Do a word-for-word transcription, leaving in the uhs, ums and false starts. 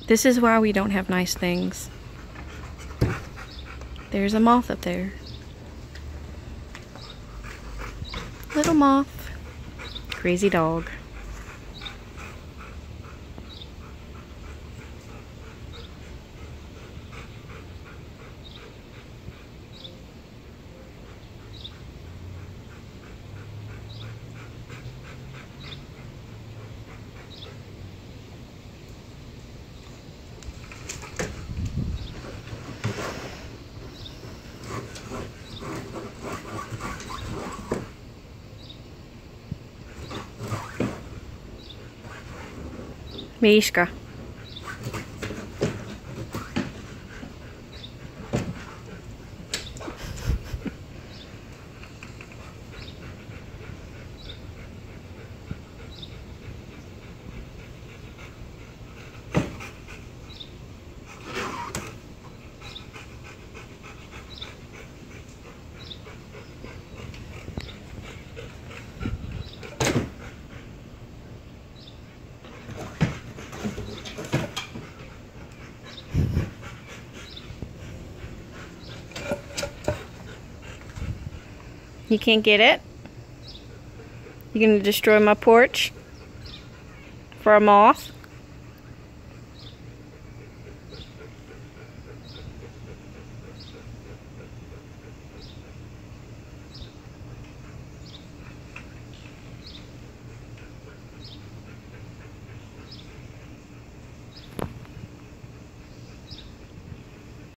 This is why we don't have nice things. There's a moth up there. Little moth. Crazy dog. Mishka. You can't get it? You gonna destroy my porch? For a moth?